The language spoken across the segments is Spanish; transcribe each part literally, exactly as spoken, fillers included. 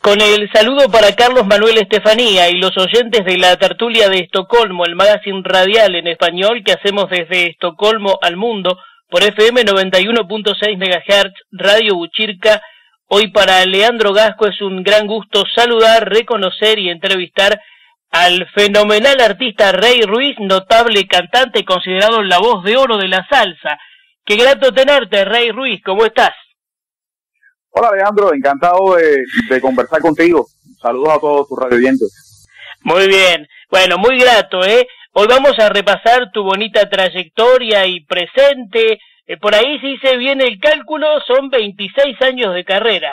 con el saludo para Carlos Manuel Estefanía y los oyentes de la tertulia de Estocolmo, el magazine radial en español que hacemos desde Estocolmo al mundo por F M noventa y uno punto seis megahertz, Radio Buchirka. Hoy para Leandro Gasco es un gran gusto saludar, reconocer y entrevistar al fenomenal artista Rey Ruiz, notable cantante considerado la voz de oro de la salsa. Qué grato tenerte, Rey Ruiz, ¿cómo estás? Hola, Leandro, encantado de, de conversar contigo. Saludos a todos tus radioyentes. Muy bien, bueno, muy grato, ¿eh? Hoy vamos a repasar tu bonita trayectoria y presente. Eh, por ahí, si hice bien el cálculo, son veintiséis años de carrera.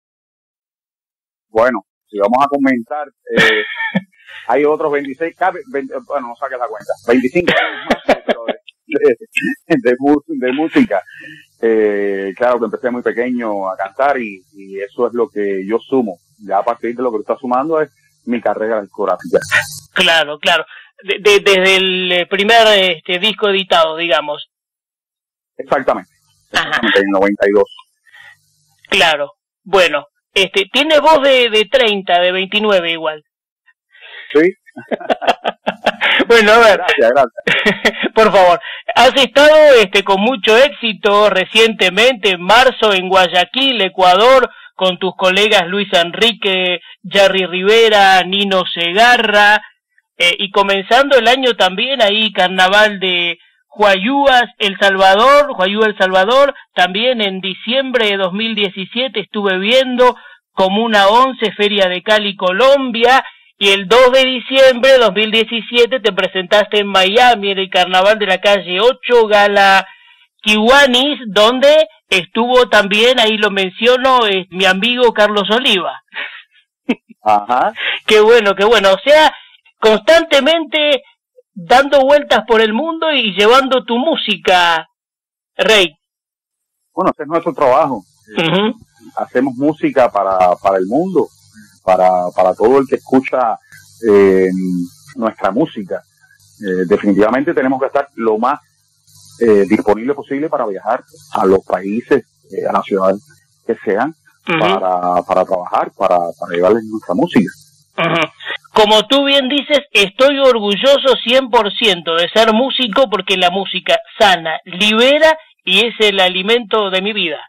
Bueno, si vamos a comentar, eh, hay otros veintiséis, veinte, bueno, no saques la cuenta, veinticinco años más, pero de, de, de, de música. Eh, claro que empecé muy pequeño a cantar y, y eso es lo que yo sumo. Ya a partir de lo que tú estás sumando es mi carrera discográfica. Claro, claro. De, de, desde el primer este, disco editado, digamos. Exactamente. Exactamente, en noventa y dos. Claro. Bueno, este, tiene voz de, de treinta, de veintinueve igual. Sí. Bueno, a ver. Gracias, gracias. Por favor. Has estado este, con mucho éxito recientemente, en marzo, en Guayaquil, Ecuador, con tus colegas Luis Enrique, Jerry Rivera, Nino Segarra, eh, y comenzando el año también ahí, Carnaval de Huayúas, El Salvador, Huayúa, El Salvador, también en diciembre de dos mil diecisiete estuve viendo Comuna once, Feria de Cali, Colombia, y el dos de diciembre de dos mil diecisiete te presentaste en Miami, en el Carnaval de la Calle ocho, Gala Kiwanis, donde estuvo también, ahí lo menciono, es mi amigo Carlos Oliva. Ajá. Qué bueno, qué bueno. O sea, constantemente dando vueltas por el mundo y llevando tu música, Rey. Bueno, ese es nuestro trabajo. Uh-huh. Hacemos música para, para el mundo, para, para todo el que escucha eh, nuestra música. Eh, definitivamente tenemos que estar lo más eh, disponible posible para viajar a los países, eh, a las ciudades que sean, uh-huh. para, para trabajar, para, para llevarles nuestra música. Uh-huh. Como tú bien dices, estoy orgulloso cien por ciento de ser músico porque la música sana, libera y es el alimento de mi vida.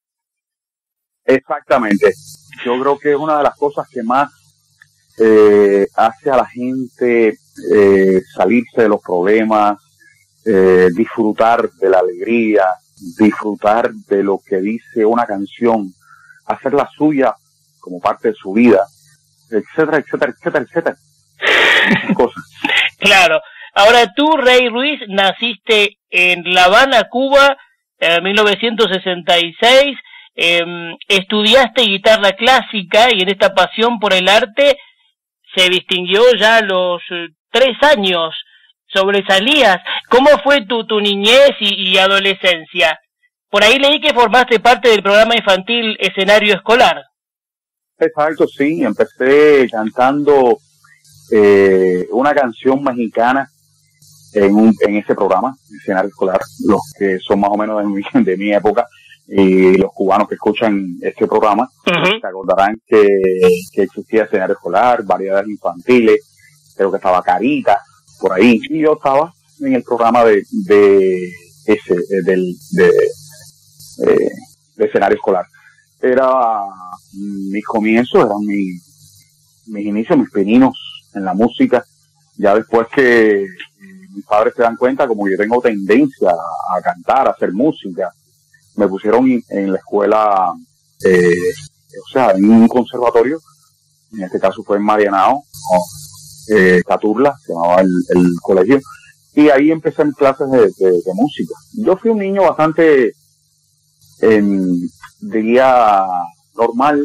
Exactamente. Yo creo que es una de las cosas que más eh, hace a la gente eh, salirse de los problemas, eh, disfrutar de la alegría, disfrutar de lo que dice una canción, hacerla suya como parte de su vida, etcétera, etcétera, etcétera, etcétera. Cosas. Claro. Ahora tú, Rey Ruiz, naciste en La Habana, Cuba, en mil novecientos sesenta y seis, eh, estudiaste guitarra clásica y en esta pasión por el arte se distinguió ya a los eh, tres años, sobresalías. ¿Cómo fue tu, tu niñez y, y adolescencia? Por ahí leí que formaste parte del programa infantil Escenario Escolar. Exacto, sí, empecé cantando eh, una canción mexicana en, un, en ese programa, Escenario Escolar. Los que son más o menos de mi, de mi época y los cubanos que escuchan este programa, uh-huh. se acordarán que, que existía Escenario Escolar, variedades infantiles, creo que estaba Carita, por ahí, y yo estaba en el programa de, de ese, del, de, eh, de Escenario Escolar. Era mis comienzos, eran mi, mis inicios, mis pininos en la música. Ya después que eh, mis padres se dan cuenta, como yo tengo tendencia a, a cantar, a hacer música, me pusieron en, en la escuela, eh, o sea, en un conservatorio, en este caso fue en Marianao, ¿no? eh, Caturla, se llamaba el, el colegio, y ahí empecé en clases de, de, de música. Yo fui un niño bastante, eh, diría, normal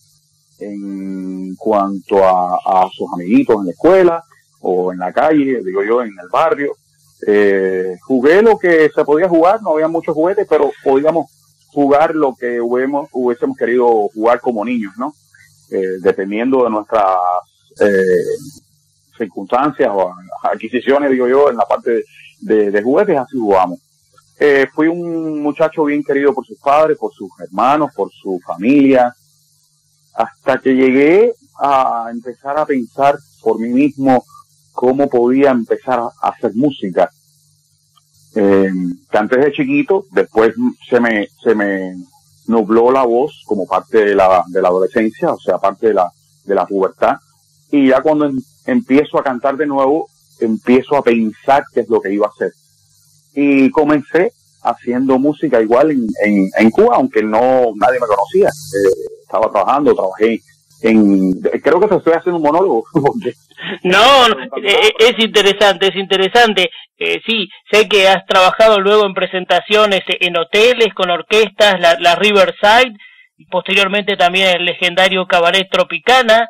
en cuanto a, a sus amiguitos en la escuela o en la calle, digo yo, en el barrio. Eh, jugué lo que se podía jugar, no había muchos juguetes, pero podíamos jugar lo que hubiésemos, hubiésemos querido jugar como niños, ¿no? Eh, dependiendo de nuestras eh, circunstancias o adquisiciones, digo yo, en la parte de, de, de juguetes, así jugamos. Eh, fui un muchacho bien querido por sus padres, por sus hermanos, por su familia. hasta que llegué a empezar a pensar por mí mismo cómo podía empezar a hacer música. Eh, canté desde chiquito, después se me se me nubló la voz como parte de la de la adolescencia, o sea, parte de la de la pubertad, y ya cuando em, empiezo a cantar de nuevo, empiezo a pensar qué es lo que iba a hacer. Y comencé haciendo música igual en, en, en Cuba, aunque no nadie me conocía. Eh, estaba trabajando, trabajé en... Creo que te estoy haciendo un monólogo. Porque, no, no eh, es interesante, es interesante. Eh, sí, sé que has trabajado luego en presentaciones en hoteles, con orquestas, la, la Riverside, y posteriormente también el legendario Cabaret Tropicana.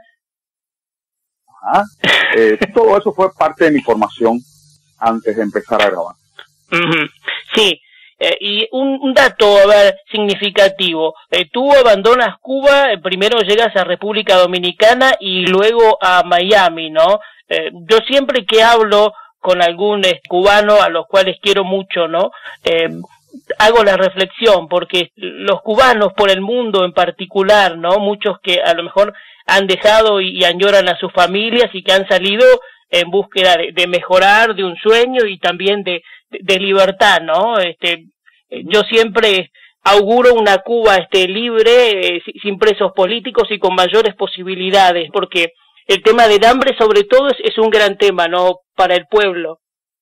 Ajá. Eh, todo eso fue parte de mi formación antes de empezar a grabar. Uh-huh. Sí, eh, y un, un dato, a ver, significativo. Eh, tú abandonas Cuba, eh, primero llegas a República Dominicana y luego a Miami, ¿no? Eh, yo siempre que hablo con algún eh, cubano, a los cuales quiero mucho, ¿no? Eh, hago la reflexión, porque los cubanos por el mundo en particular, ¿no? Muchos que a lo mejor han dejado y, y añoran a sus familias y que han salido en búsqueda de, de mejorar, de un sueño y también de, de, de libertad, ¿no? Este, yo siempre auguro una Cuba este, libre, eh, sin presos políticos y con mayores posibilidades, porque el tema del hambre sobre todo es, es un gran tema, ¿no? Para el pueblo.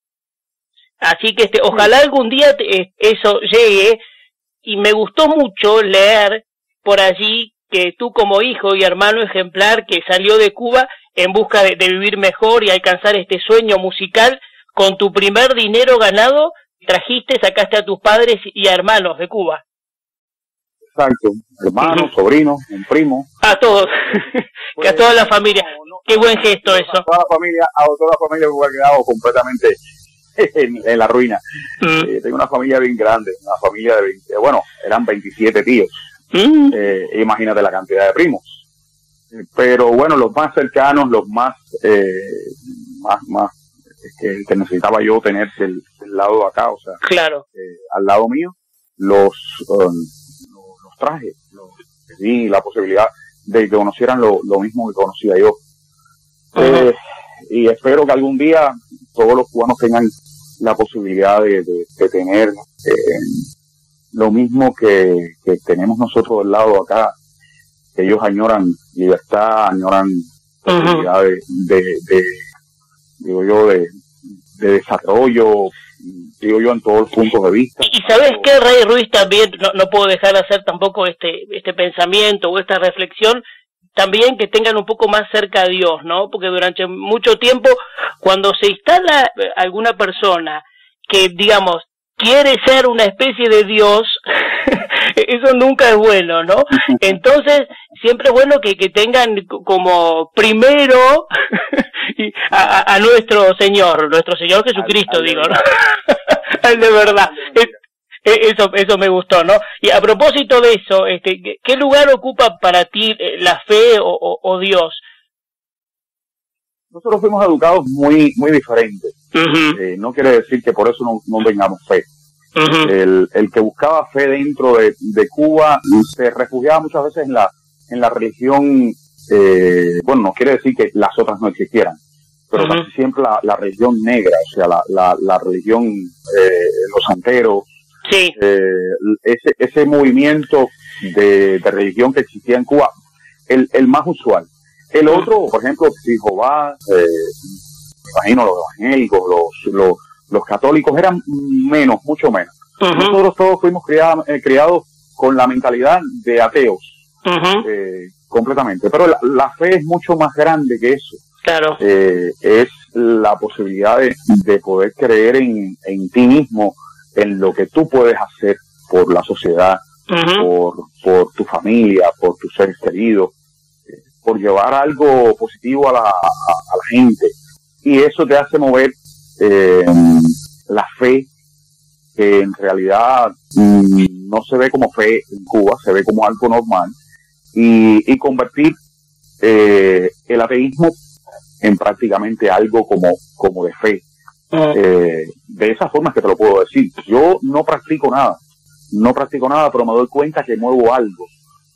Así que este, ojalá algún día te, eso llegue, y me gustó mucho leer por allí que tú como hijo y hermano ejemplar que salió de Cuba en busca de, de vivir mejor y alcanzar este sueño musical, con tu primer dinero ganado trajiste, sacaste a tus padres y a hermanos de Cuba. Exacto, hermanos, uh-huh. sobrinos, un primo. A todos, pues, que a toda la familia. No, no, Qué buen gesto eso. A toda la familia, a toda la familia me ha quedado completamente en, en la ruina. Mm. Eh, tengo una familia bien grande, una familia de veinte, bueno, eran veintisiete tíos. Mm. Eh, imagínate la cantidad de primos. Eh, pero bueno, los más cercanos, los más, eh, más, más que, que necesitaba yo tener del, del lado de acá, o sea, claro. eh, al lado mío, los, um, los, los traje, los, y la posibilidad de que conocieran lo, lo mismo que conocía yo. Uh-huh. Eh, y espero que algún día todos los cubanos tengan la posibilidad de, de, de tener eh, lo mismo que, que tenemos nosotros del lado acá, que ellos añoran libertad, añoran posibilidad uh-huh. de, de, de, digo yo, de, de desarrollo, digo yo, en todos los puntos de vista. Y sabes qué, Rey Ruiz, también no, no puedo dejar de hacer tampoco este, este pensamiento o esta reflexión, también que tengan un poco más cerca a Dios, ¿no? Porque durante mucho tiempo, cuando se instala alguna persona que, digamos, quiere ser una especie de Dios, eso nunca es bueno, ¿no? Entonces, siempre es bueno que, que tengan como primero a, a nuestro Señor, nuestro Señor Jesucristo, al, al digo, ¿no? Al de verdad. Es, Eso, eso me gustó, ¿no? Y a propósito de eso, este, ¿qué lugar ocupa para ti la fe o, o, o Dios? Nosotros fuimos educados muy, muy diferentes. Uh-huh. Eh, no quiere decir que por eso no, no tengamos fe. Uh-huh. El, el que buscaba fe dentro de, de Cuba se refugiaba muchas veces en la, en la religión, eh, bueno, no quiere decir que las otras no existieran, pero uh-huh. casi siempre la, la religión negra, o sea, la, la, la religión, eh, los santeros. Sí. Eh, ese, ese movimiento de, de religión que existía en Cuba, el, el más usual. El otro, por ejemplo, Jehová, eh, me imagino los evangélicos, los, los, los católicos eran menos, mucho menos. Uh-huh. Nosotros todos fuimos criados, eh, criados con la mentalidad de ateos, uh-huh. eh, completamente. Pero la, la fe es mucho más grande que eso. Claro. Eh, es la posibilidad de, de poder creer en, en ti mismo, en lo que tú puedes hacer por la sociedad, uh-huh. por, por tu familia, por tus seres queridos, eh, por llevar algo positivo a la, a, a la gente. Y eso te hace mover eh, la fe, que en realidad mm, no se ve como fe en Cuba, se ve como algo normal, y, y convertir eh, el ateísmo en prácticamente algo como, como de fe. Eh, de esa forma que te lo puedo decir. Yo no practico nada, no practico nada, pero me doy cuenta que muevo algo,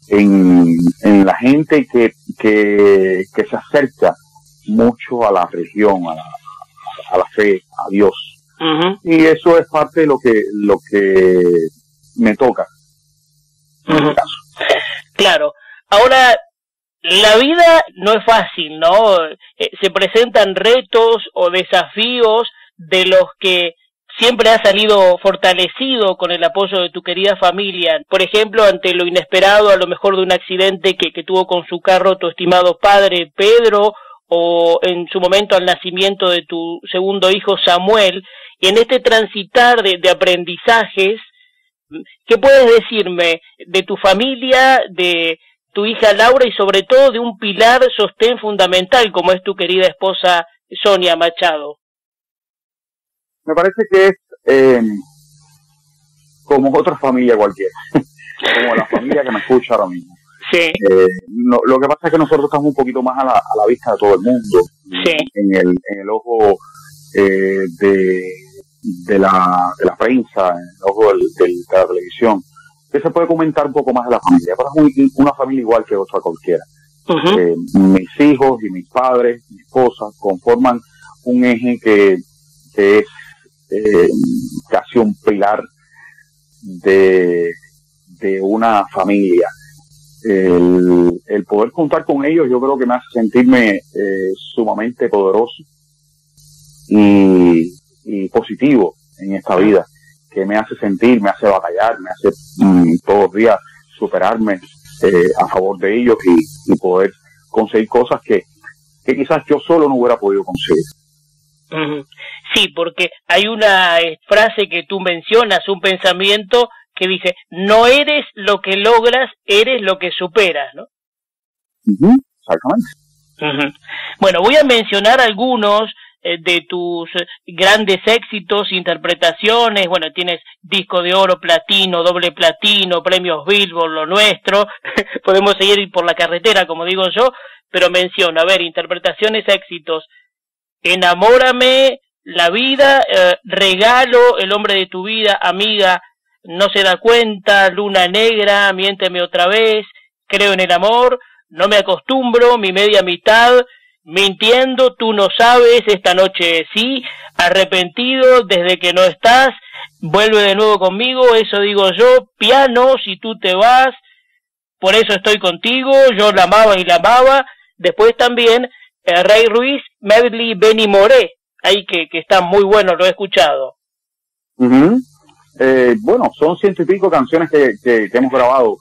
en, en la gente que, que, que se acerca mucho a la religión, a la, a la fe, a Dios. Uh-huh. Y eso es parte de lo que, lo que me toca. En Uh-huh. este caso. Claro. Ahora, la vida no es fácil, ¿no? Eh, se presentan retos o desafíos de los que siempre has salido fortalecido con el apoyo de tu querida familia. Por ejemplo, ante lo inesperado, a lo mejor de un accidente que, que tuvo con su carro tu estimado padre Pedro, o en su momento al nacimiento de tu segundo hijo Samuel. Y en este transitar de, de aprendizajes, ¿qué puedes decirme de tu familia, de tu hija Laura y sobre todo de un pilar sostén fundamental como es tu querida esposa Sonia Machado? Me parece que es eh, como otra familia cualquiera, como la familia que me escucha ahora mismo. Sí. Eh, no, lo que pasa es que nosotros estamos un poquito más a la, a la vista de todo el mundo, Sí. en, el, en el ojo eh, de, de, la, de la prensa, en el ojo del, del, de la televisión. Que se puede comentar un poco más de la familia, pero es un, una familia igual que otra cualquiera. Uh-huh. Eh, mis hijos y mis padres, mi esposa, conforman un eje que, que es eh, casi un pilar de, de una familia. El, el poder contar con ellos yo creo que me hace sentirme eh, sumamente poderoso y, y positivo en esta vida, que me hace sentir, me hace batallar, me hace mmm, todos los días superarme eh, a favor de ellos y, y poder conseguir cosas que, que quizás yo solo no hubiera podido conseguir. Uh-huh. Sí, porque hay una eh, frase que tú mencionas, un pensamiento que dice, no eres lo que logras, eres lo que superas, ¿no? Uh-huh, exactamente. Uh-huh. Bueno, voy a mencionar algunos eh, de tus eh, grandes éxitos, interpretaciones. Bueno, tienes disco de oro, platino, doble platino, premios Billboard, lo nuestro. Podemos seguir por la carretera, como digo yo, pero menciono, a ver, interpretaciones, éxitos. Enamórame, La vida, eh, Regalo, El hombre de tu vida, Amiga, No se da cuenta, Luna negra, Miénteme otra vez, Creo en el amor, No me acostumbro, Mi media mitad, Mintiendo, Tú no sabes, Esta noche sí, Arrepentido, Desde que no estás, Vuelve de nuevo conmigo, Eso digo yo, Piano, Si tú te vas, Por eso estoy contigo, Yo la amaba y la amaba. Después también eh, Rey Ruiz, Medley, Benny Moré, ahí que, que está muy bueno, lo he escuchado. Uh-huh. Eh, bueno, son ciento y pico canciones que, que, que hemos grabado.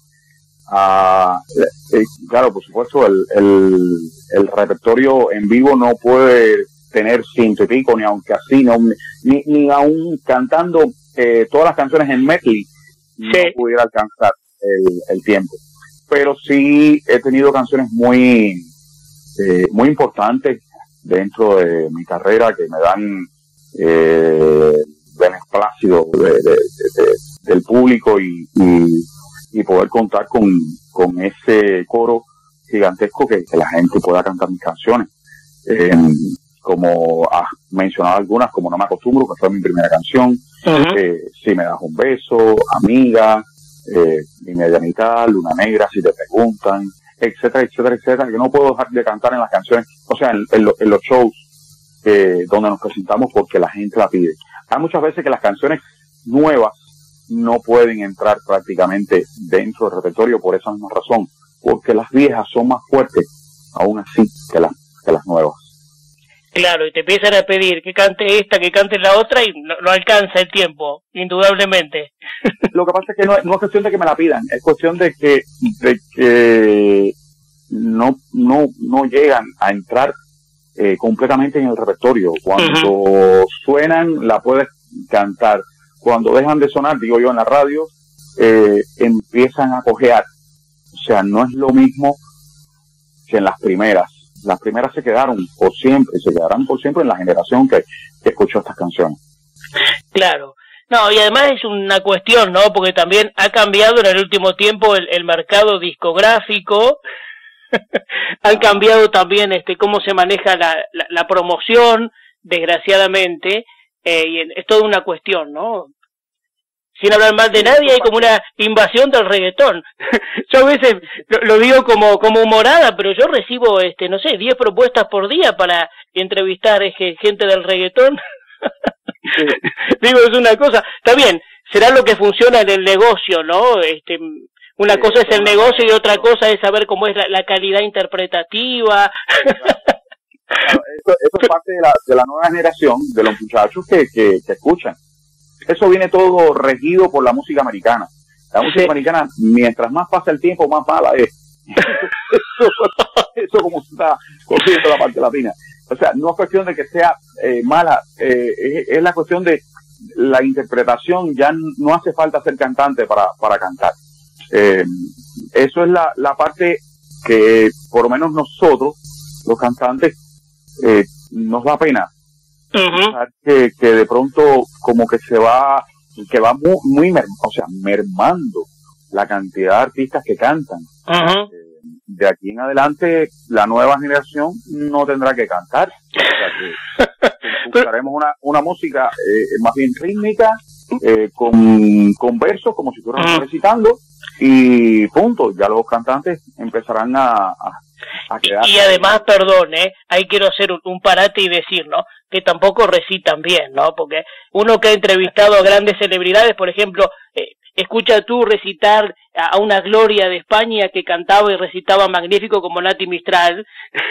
Uh, eh, claro, por supuesto, el, el, el repertorio en vivo no puede tener ciento y pico, ni aunque así, no, ni, ni aún cantando eh, todas las canciones en medley, sí, no pudiera alcanzar el, el tiempo. Pero sí he tenido canciones muy, eh, muy importantes dentro de mi carrera que me dan eh, beneplácito de, de, de, de, del público y, y, y poder contar con, con ese coro gigantesco que, que la gente pueda cantar mis canciones. Eh, como has mencionado algunas, como No me acostumbro, que fue mi primera canción, uh-huh. eh, Si me das un beso, Amiga, eh, Mi media mitad, Luna negra, Si te preguntan, etcétera, etcétera, etcétera, que no puedo dejar de cantar en las canciones, o sea, en, en, lo, en los shows eh, donde nos presentamos porque la gente la pide. Hay muchas veces que las canciones nuevas no pueden entrar prácticamente dentro del repertorio por esa misma razón, porque las viejas son más fuertes, aún así, que las, que las nuevas. Claro, y te empiezan a pedir que cante esta, que cante la otra, y no, no alcanza el tiempo, indudablemente. Lo que pasa es que no, no es cuestión de que me la pidan, es cuestión de que, de que no, no, no llegan a entrar eh, completamente en el repertorio. Cuando uh-huh. suenan, la puedes cantar. Cuando dejan de sonar, digo yo en la radio, eh, empiezan a cojear. O sea, no es lo mismo que en las primeras. Las primeras se quedaron por siempre, se quedarán por siempre en la generación que, que escuchó estas canciones. Claro. No, y además es una cuestión, ¿no? Porque también ha cambiado en el último tiempo el, el mercado discográfico. Han cambiado también este cómo se maneja la, la, la promoción, desgraciadamente, eh, y es toda una cuestión, ¿no? sin hablar mal de nadie, hay como una invasión del reggaetón. Yo a veces lo, lo digo como como humorada, pero yo recibo, este no sé, diez propuestas por día para entrevistar eh, gente del reggaetón. Sí. Digo, es una cosa, está bien, será lo que funciona en el negocio, ¿no? Este, una sí, cosa es el negocio y otra cosa es saber cómo es la, la calidad interpretativa. Claro, eso, eso es parte de la, de la nueva generación, de los muchachos que, que, que escuchan. Eso viene todo regido por la música americana. La música sí. americana, mientras más pasa el tiempo, más mala es. Eso, eso como se está corriendo la parte latina. O sea, no es cuestión de que sea eh, mala, eh, es, es la cuestión de la interpretación. Ya no hace falta ser cantante para, para cantar. Eh, eso es la, la parte que, por lo menos nosotros, los cantantes, eh, nos da pena. Uh-huh. Que, que de pronto como que se va, que va muy, muy mer, o sea, mermando la cantidad de artistas que cantan. Uh-huh. Eh, de aquí en adelante la nueva generación no tendrá que cantar, o sea que escucharemos una, una música eh, más bien rítmica, eh, con, con versos como si estuvieran uh-huh. recitando, y punto, ya los cantantes empezarán a, a, a quedar. Y además, perdón, eh, ahí quiero hacer un, un parate y decir, ¿no?, que tampoco recitan bien, ¿no? Porque uno que ha entrevistado a grandes celebridades, por ejemplo, eh, escucha tú recitar a una Gloria de España que cantaba y recitaba magnífico como Nati Mistral.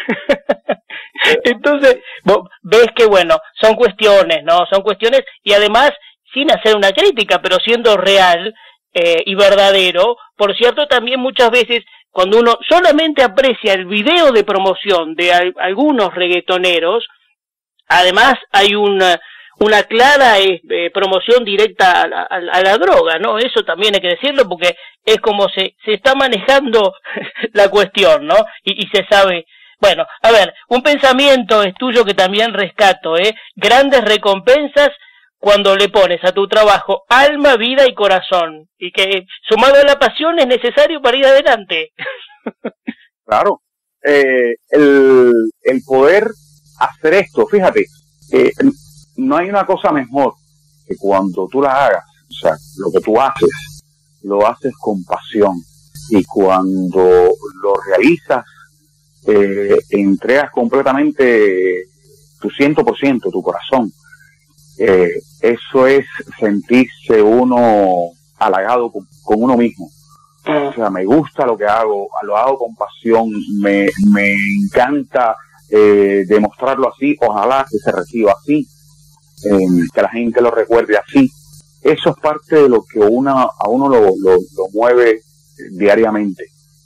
Entonces, vos ves que, bueno, son cuestiones, ¿no? Son cuestiones, y además, sin hacer una crítica, pero siendo real eh, y verdadero. Por cierto, también muchas veces, cuando uno solamente aprecia el video de promoción de al, algunos reggaetoneros, además hay una, una clara eh, promoción directa a la, a, a la droga, ¿no? Eso también hay que decirlo, porque es como se, se está manejando la cuestión, ¿no? Y, y se sabe. Bueno, a ver, un pensamiento es tuyo que también rescato, ¿eh? Grandes recompensas cuando le pones a tu trabajo alma, vida y corazón, y que sumado a la pasión es necesario para ir adelante. Claro, eh, el, el poder hacer esto, fíjate, eh, no hay una cosa mejor que cuando tú la hagas, o sea, lo que tú haces, lo haces con pasión, y cuando lo realizas, eh, entregas completamente tu ciento por ciento, tu corazón. Eh, eso es sentirse uno halagado con, con uno mismo. O sea, me gusta lo que hago, lo hago con pasión, me, me encanta eh, demostrarlo así, ojalá que se reciba así, eh, que la gente lo recuerde así. Eso es parte de lo que una, a uno lo, lo, lo mueve diariamente.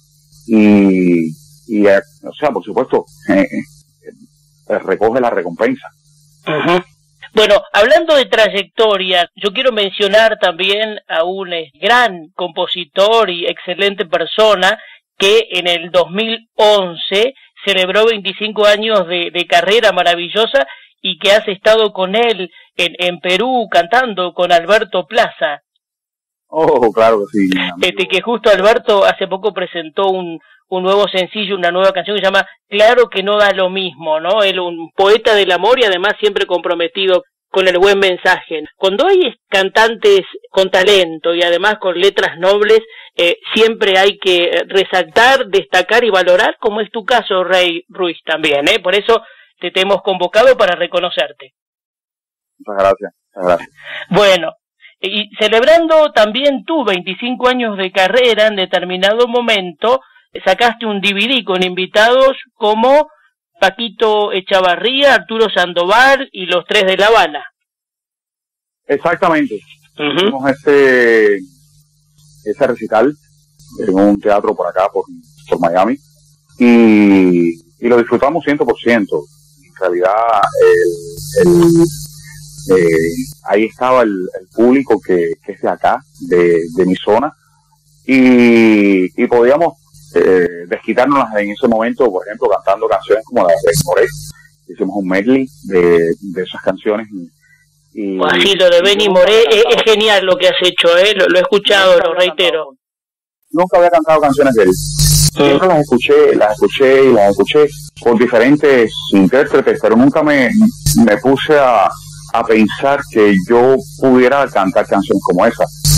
Y, y eh, o sea, por supuesto, eh, eh, recoge la recompensa. Uh-huh. Bueno, hablando de trayectoria, yo quiero mencionar también a un gran compositor y excelente persona que en el dos mil once celebró veinticinco años de, de carrera maravillosa, y que has estado con él en, en Perú cantando con Alberto Plaza. Oh, claro que sí. Este, que justo Alberto hace poco presentó un, un nuevo sencillo, una nueva canción que se llama Claro que no da lo mismo, ¿no? Él, un poeta del amor y además siempre comprometido con el buen mensaje. Cuando hay cantantes con talento y además con letras nobles, eh, siempre hay que resaltar, destacar y valorar, como es tu caso, Rey Ruiz, también, ¿eh? Por eso te, te hemos convocado para reconocerte. Muchas gracias, muchas gracias. Bueno, y celebrando también tú veinticinco años de carrera, en determinado momento sacaste un D V D con invitados como Paquito Echavarría, Arturo Sandoval y los Tres de La Habana. Exactamente. Uh-huh. Hicimos ese, ese recital en un teatro por acá, por, por Miami, y, y lo disfrutamos ciento por ciento. En realidad, el, el, eh, ahí estaba el, el público que, que es de acá, de, de mi zona, y, y podíamos Eh, desquitarnos en ese momento, por ejemplo, cantando canciones como la de Benny Moré. Hicimos un medley de, de esas canciones. Y, pues sí, lo de Benny Moré es, es genial lo que has hecho, ¿eh? Lo, lo he escuchado, lo reitero. Cantado, nunca había cantado canciones de él. Siempre las escuché, las escuché y las escuché por diferentes intérpretes, pero nunca me, me puse a, a pensar que yo pudiera cantar canciones como esas.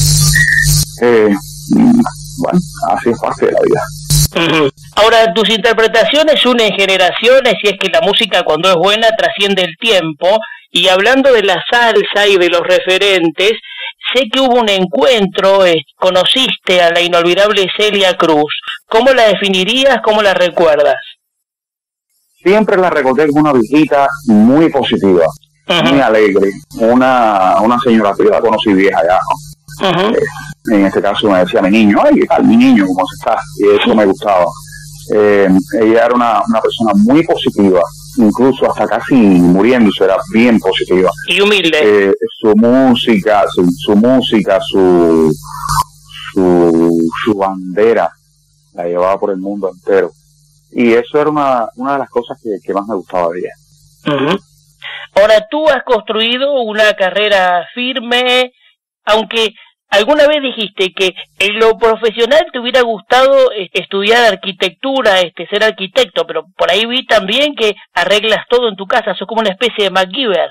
Eh, bueno, así es parte de la vida. Uh-huh. Ahora, tus interpretaciones unen generaciones y es que la música cuando es buena trasciende el tiempo. Y hablando de la salsa y de los referentes, sé que hubo un encuentro, eh, conociste a la inolvidable Celia Cruz. ¿Cómo la definirías? ¿Cómo la recuerdas? Siempre la recordé como una viejita muy positiva, uh-huh. muy alegre, una, una señora que yo la conocí vieja ya, ¿no? Uh-huh. Eh, en este caso me decía mi niño, ay, ¿qué tal mi niño? ¿Cómo se está? Y eso me gustaba. Eh, ella era una, una persona muy positiva, incluso hasta casi muriéndose, era bien positiva. Y humilde. Eh, su música, su, su música, su, su, su bandera la llevaba por el mundo entero. Y eso era una, una de las cosas que, que más me gustaba de ella. Uh-huh. Ahora, tú has construido una carrera firme, aunque alguna vez dijiste que en lo profesional te hubiera gustado estudiar arquitectura, este, ser arquitecto, pero por ahí vi también que arreglas todo en tu casa, sos como una especie de MacGyver.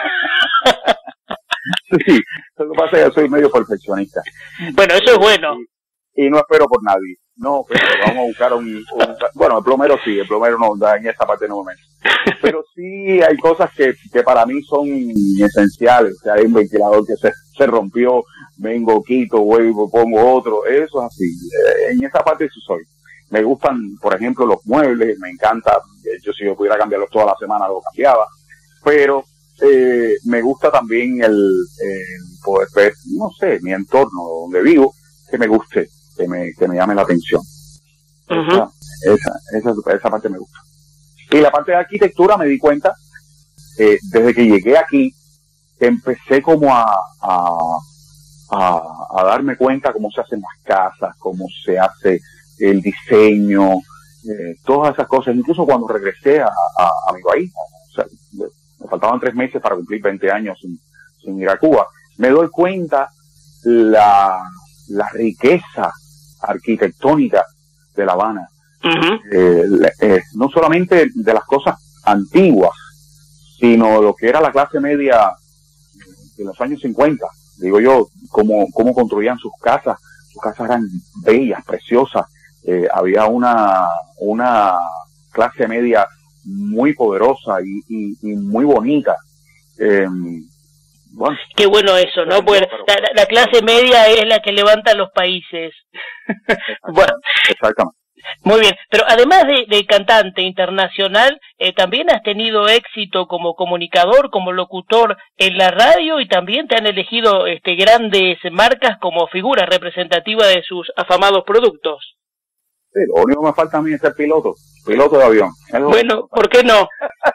Sí, lo que pasa es que yo soy medio perfeccionista. Bueno, eso es bueno. Y, y no espero por nadie. No, pero vamos a buscar un, un... Bueno, el plomero sí, el plomero no, en esta parte no me meto. Pero sí hay cosas que, que para mí son esenciales. O sea, hay un ventilador que se, se rompió, vengo, quito, vuelvo, pongo otro. Eso es así. En esa parte sí soy. Me gustan, por ejemplo, los muebles. Me encanta. Yo si yo pudiera cambiarlos toda la semana, lo cambiaba. Pero eh, me gusta también el, el poder ver, no sé, mi entorno donde vivo, que me guste. Que me, que me llame la atención. Uh-huh. Esa, esa, esa, esa parte me gusta. Y la parte de arquitectura me di cuenta, eh, desde que llegué aquí, que empecé como a, a, a, a darme cuenta cómo se hacen las casas, cómo se hace el diseño, eh, todas esas cosas. Incluso cuando regresé a, a, a mi país, o sea, me faltaban tres meses para cumplir veinte años sin, sin ir a Cuba, me doy cuenta la, la riqueza arquitectónica de La Habana. Uh-huh. eh, eh, no solamente de las cosas antiguas, sino lo que era la clase media de los años cincuenta, digo yo, cómo, cómo construían sus casas. Sus casas eran bellas, preciosas. Eh, había una, una clase media muy poderosa y, y, y muy bonita. Eh, Bueno, qué bueno eso, ¿no? Porque la, la clase media es la que levanta los países. Bueno, exactamente. Muy bien, pero además de, de cantante internacional, eh, también has tenido éxito como comunicador, como locutor en la radio y también te han elegido este, grandes marcas como figura representativa de sus afamados productos. Sí, lo único que me falta a mí es ser piloto, piloto de avión. Bueno, ¿por qué no?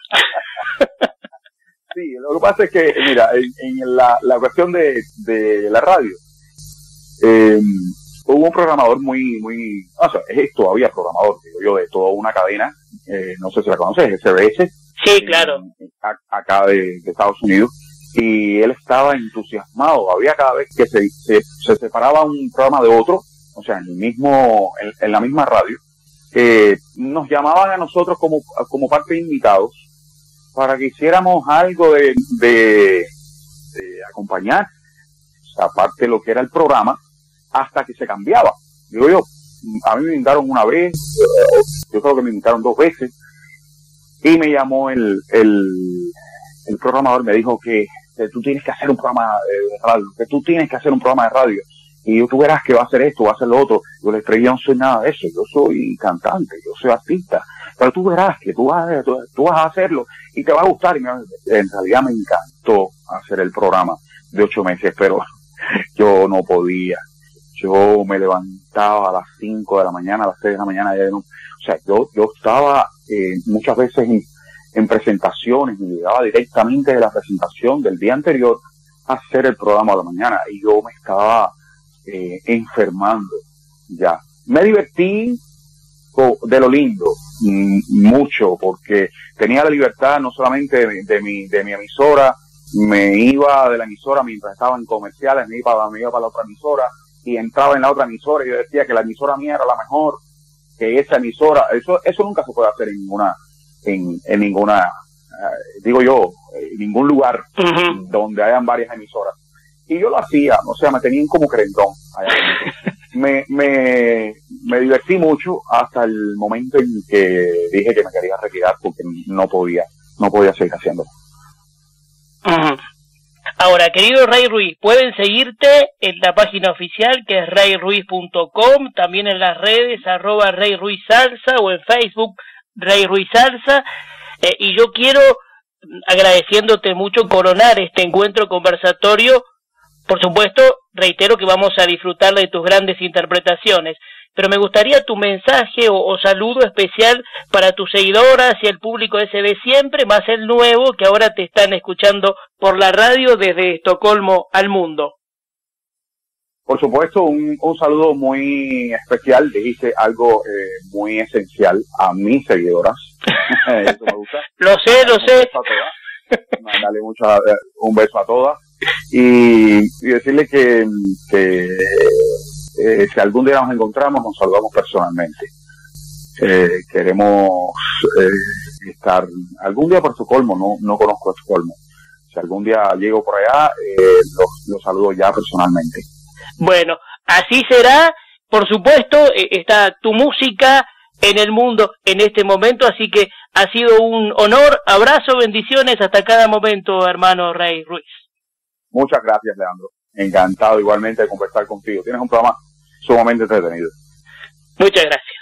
Sí, lo que pasa es que, mira, en, en la, la cuestión de, de la radio, eh, hubo un programador muy, muy, o sea, es todavía programador, digo yo, de toda una cadena, eh, no sé si la conoces, S B S. Sí, claro. En, acá de, de Estados Unidos, y él estaba entusiasmado, había cada vez que se, se, se separaba un programa de otro, o sea, en el mismo, en, en la misma radio, eh, nos llamaban a nosotros como, como parte de invitados, para que hiciéramos algo de, de, de acompañar, aparte de lo que era el programa, hasta que se cambiaba. Digo yo, a mí me invitaron una vez, yo creo que me invitaron dos veces, y me llamó el, el, el programador, me dijo que, que tú tienes que hacer un programa de radio, que tú tienes que hacer un programa de radio, y yo, tú verás que va a hacer esto, va a hacer lo otro. Yo le dije, yo no soy nada de eso, yo soy cantante, yo soy artista, pero tú verás que tú vas, tú, tú vas a hacerlo y te va a gustar. Y me, en realidad me encantó hacer el programa de ocho meses, pero yo no podía. Yo me levantaba a las cinco de la mañana, a las seis de la mañana, ya no, o sea, yo, yo estaba eh, muchas veces en, en presentaciones, y llegaba directamente de la presentación del día anterior a hacer el programa de la mañana, y yo me estaba eh, enfermando ya. Me divertí de lo lindo, mucho, porque tenía la libertad no solamente de, de mi de mi emisora, me iba de la emisora mientras estaba en comerciales, me iba, me iba para la otra emisora, y entraba en la otra emisora y yo decía que la emisora mía era la mejor, que esa emisora, eso eso nunca se puede hacer en ninguna, en, en ninguna, eh, digo yo, en ningún lugar uh-huh. donde hayan varias emisoras. Y yo lo hacía, o sea, me tenían como crentón. allá me, me, me divertí mucho hasta el momento en que dije que me quería retirar porque no podía, no podía seguir haciéndolo. Uh-huh. Ahora, querido Ray Ruiz, pueden seguirte en la página oficial que es ray ruiz punto com, también en las redes arroba Ray Ruiz Salsa o en Facebook Ray Ruiz Salsa, eh, y yo quiero, agradeciéndote mucho, coronar este encuentro conversatorio. Por supuesto, reitero que vamos a disfrutar de tus grandes interpretaciones, pero me gustaría tu mensaje o, o saludo especial para tus seguidoras y el público S B Siempre, más el nuevo que ahora te están escuchando por la radio desde Estocolmo al mundo. Por supuesto, un, un saludo muy especial, dijiste algo eh, muy esencial a mis seguidoras. Eso me gusta. Lo sé, lo sé. Mandarle mucho, eh, un beso a todas. Y, y decirle que, que eh, si algún día nos encontramos, nos saludamos personalmente. Eh, queremos eh, estar algún día por Estocolmo, no, no conozco Estocolmo. Si algún día llego por allá, eh, los, los saludo ya personalmente. Bueno, así será. Por supuesto, eh, está tu música en el mundo en este momento, así que ha sido un honor. Abrazo, bendiciones, hasta cada momento, hermano Ray Ruiz. Muchas gracias, Leandro. Encantado igualmente de conversar contigo. Tienes un programa sumamente entretenido. Muchas gracias.